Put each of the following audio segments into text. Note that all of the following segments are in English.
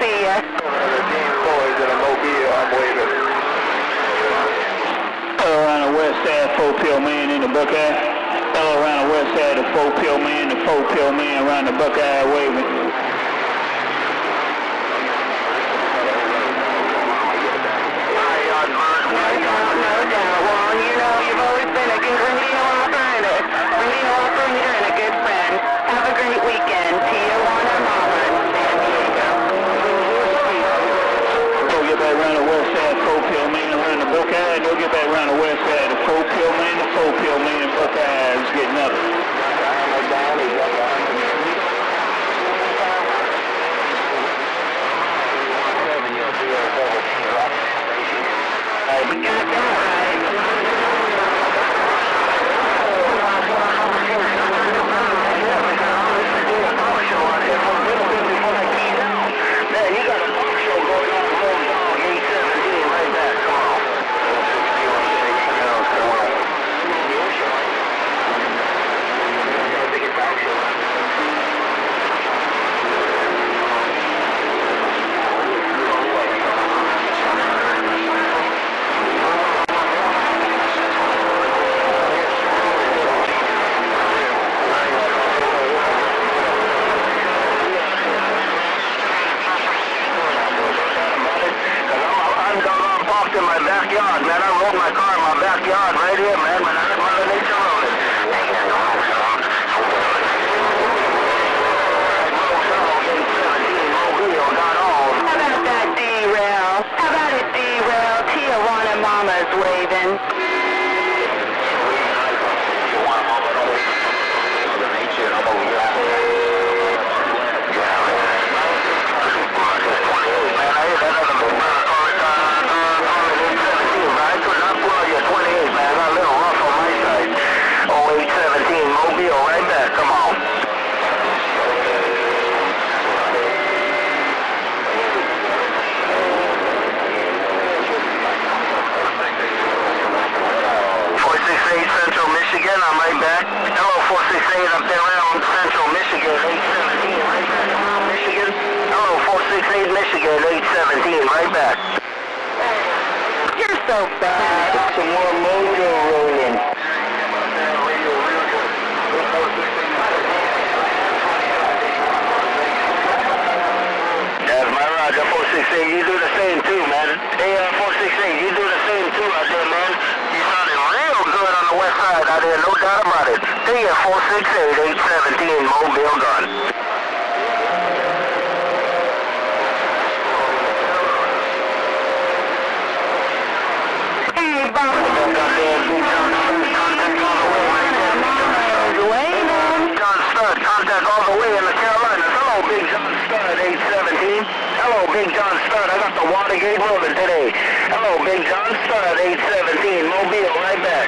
ya. Boys in a mobile, I'm waving. Around the west side, 4-pill man in the Buckeye. Around the west side, the 4-pill man, the 4-pill man around the Buckeye waving. They'll get back around the west side. The 4-pill man, the 4-pill man, Buckeye is getting up. We got that man, you got a talk show going on Road Dog 817 right back. Come on. In my backyard, man. I rode my car in my backyard right here, man. When I let Mother Nature roll it. How about that derail? How about it derail? Tijuana Mama's waving. Central Michigan, I'm right back. Hello, 468 up there around Central Michigan, 817, right back. Michigan. Hello, 468 Michigan, 817, right back. You're so bad. Some more mojo rolling. That's my Roger, 468. You do the same too, man. Hey, 468, you do the same too out there, man. You sounded real good on the west side out there, no doubt about it. Hey, 468, 817, Mobile gun. Hey, Bob. John Stud, contact all the way in the Carolinas. Hello, Big John Stud, 817. Hello, Big John Stud. I got the Watergate rolling today. Hello, Big John Stud, 817. Mobile, right back.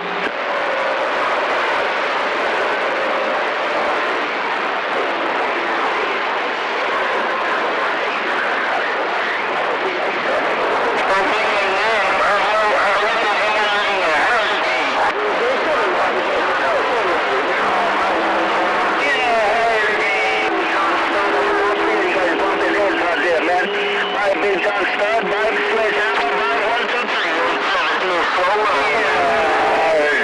Big John Stud, Mike Smith, 1, 2, 3, 8, 7, 2, 4,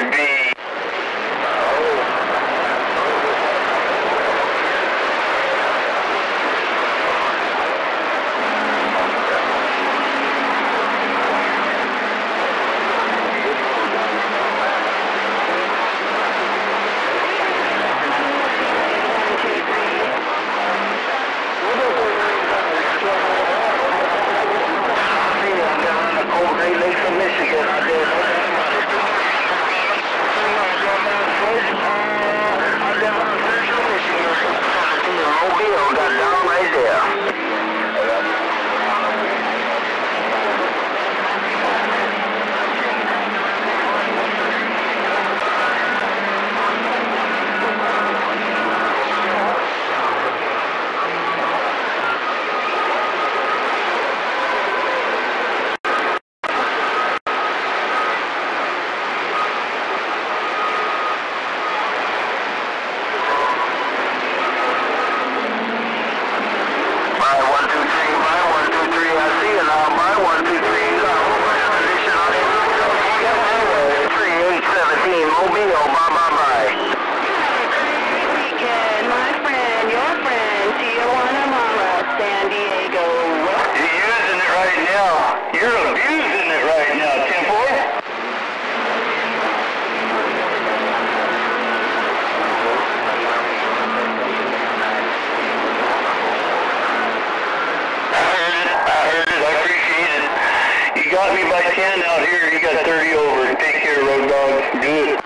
I see you now. By 123, position on it. 3817, Mobile, bye. Weekend, my friend, your friend, Tijuana Mama, San Diego. You're using it right now. You're abusing it right now, 10-4. You got me by 10 out here, you got 30 over. Take care, road dog. Good.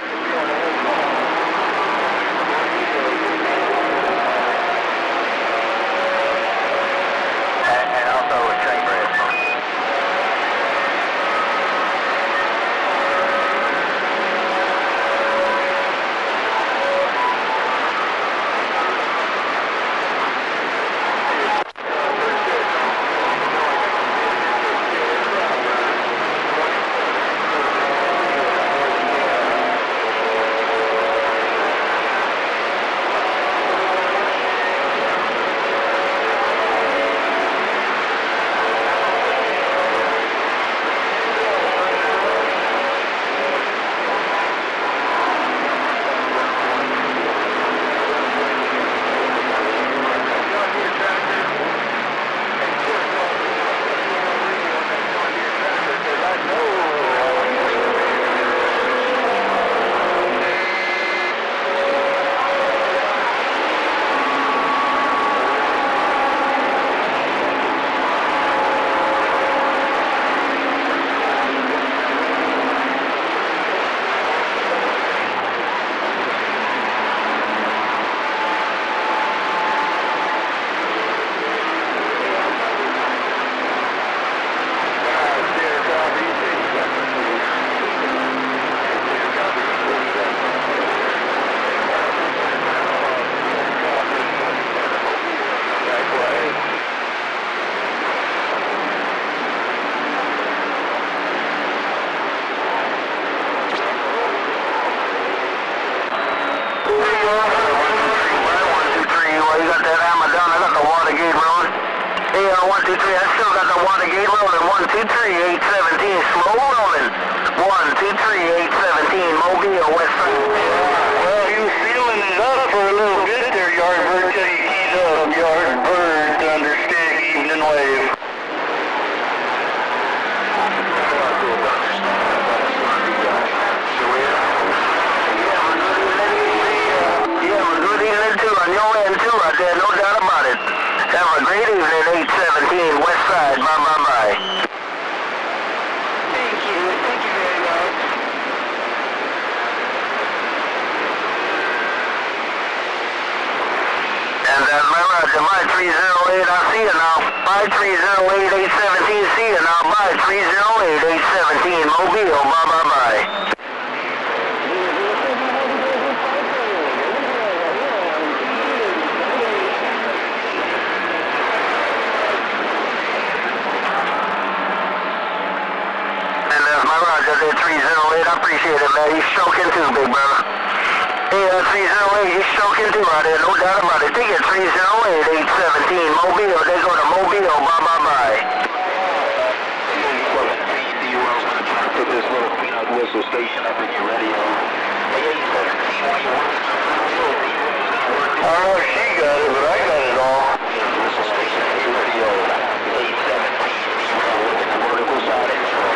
And also a train break. Hey, 123, I still got the Watergate rolling. 123-817, slow rolling. 123-817, Mobile, West Side. Well, he was sealing it up for a little bit there, Yardbird, till you keyed up. Yardbird under stick, evening wave. Yeah, good evening too, on your end too, out there, no doubt about it. Have a great evening, 817 West Side, bye. Thank you very much. And my roger, my 308, I see you now. My 308, 817, see you now. My 308, 817, Mobile, bye. Roger, 308, I appreciate it, man. You're stroking too, big brother. Hey, 308, you're stroking too out there, no doubt about it. Ticket 308, 817, Mobile. They go to Mobile, bye. Put this little peanut whistle station up in your radio. I don't know if she got it, but I got it all. Whistle station up in your radio. 817, with the vertical side.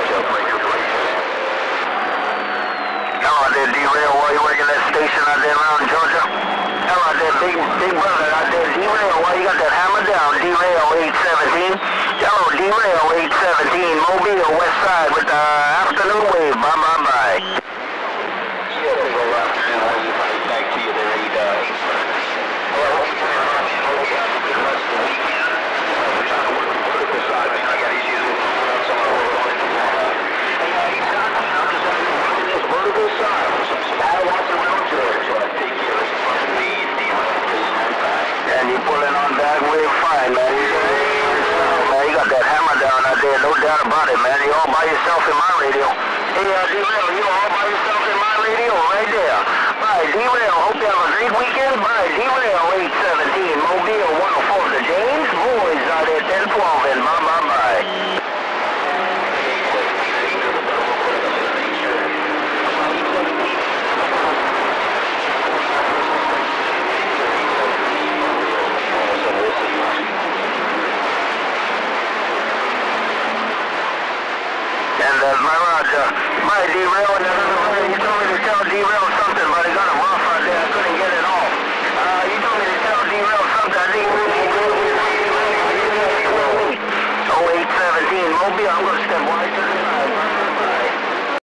Hello there, D-Rail, while you working that station out there around Georgia. Hello there, big brother out there, D-Rail, while you got that hammer down, D-Rail 817. Hello, D-Rail 817, Mobile, West Side with the afternoon wave, bye. Yeah, we go afternoon wave, back to you there, 8. Hello, what's going on? We're trying to work the vertical side, man. I got issues with some of the work on it. Vertical side, some small ones around Georgia, so I take care of some speed, and you pulling on that wave fine, man. Man, you got that hammer down out there, no doubt about it, man. You all by yourself in my radio. Hey, D-Rail, you all by yourself in my radio right there. Bye, D-Rail, hope you have a great weekend. Bye, D-Rail 817, Mobile 104, the James boys out there, 1012, and bye. might derail and another one. You told me to tell derail something, but I got him off out there. I couldn't get it off. You told me to tell derail something. I think 0817 Mobile. I'm going to step wide to the